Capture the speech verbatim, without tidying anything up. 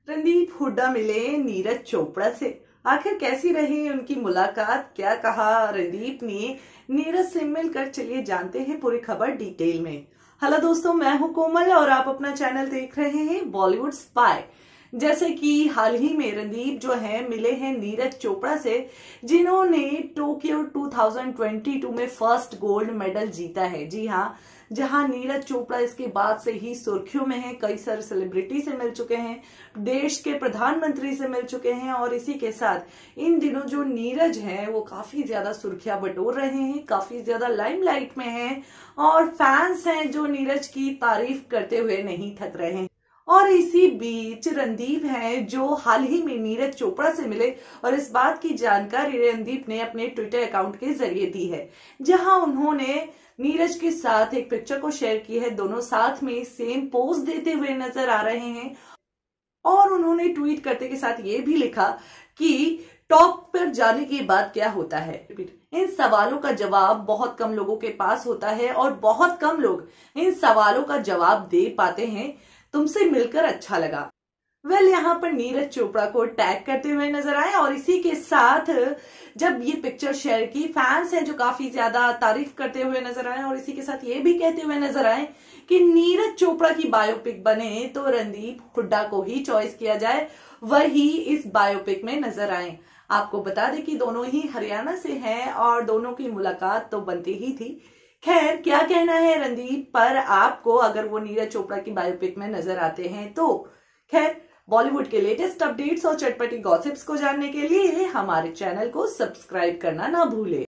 रणदीप हुड्डा मिले नीरज चोपड़ा से। आखिर कैसी रही उनकी मुलाकात, क्या कहा रणदीप ने नीरज से मिलकर, चलिए जानते हैं पूरी खबर डिटेल में। हेलो दोस्तों, मैं हूं कोमल और आप अपना चैनल देख रहे हैं बॉलीवुड स्पाई। जैसे कि हाल ही में रणदीप जो है मिले हैं नीरज चोपड़ा से, जिन्होंने टोक्यो दो हज़ार बाईस में फर्स्ट गोल्ड मेडल जीता है। जी हाँ, जहां नीरज चोपड़ा इसके बाद से ही सुर्खियों में है, कई सारे सेलिब्रिटी से मिल चुके हैं, देश के प्रधानमंत्री से मिल चुके हैं और इसी के साथ इन दिनों जो नीरज हैं वो काफी ज्यादा सुर्खियां बटोर रहे हैं, काफी ज्यादा लाइमलाइट में हैं और फैंस हैं जो नीरज की तारीफ करते हुए नहीं थक रहे हैं। और इसी बीच रणदीप हैं जो हाल ही में नीरज चोपड़ा से मिले और इस बात की जानकारी रणदीप ने अपने ट्विटर अकाउंट के जरिए दी है, जहां उन्होंने नीरज के साथ एक पिक्चर को शेयर की है। दोनों साथ में सेम पोज देते हुए नजर आ रहे हैं और उन्होंने ट्वीट करते के साथ ये भी लिखा कि टॉप पर जाने के बाद क्या होता है। इन सवालों का जवाब बहुत कम लोगों के पास होता है और बहुत कम लोग इन सवालों का जवाब दे पाते हैं। तुमसे मिलकर अच्छा लगा। वेल well, यहाँ पर नीरज चोपड़ा को टैग करते हुए नजर आए और इसी के साथ जब ये पिक्चर शेयर की, फैंस हैं जो काफी ज्यादा तारीफ करते हुए नजर आए और इसी के साथ ये भी कहते हुए नजर आए कि नीरज चोपड़ा की बायोपिक बने तो रणदीप हुड्डा को ही चॉइस किया जाए, वही इस बायोपिक में नजर आए। आपको बता दें कि दोनों ही हरियाणा से हैं और दोनों की मुलाकात तो बनती ही थी। खैर, क्या कहना है रणदीप पर आपको अगर वो नीरज चोपड़ा की बायोपिक में नजर आते हैं तो? खैर, बॉलीवुड के लेटेस्ट अपडेट्स और चटपटी गॉसिप्स को जानने के लिए हमारे चैनल को सब्सक्राइब करना ना भूले।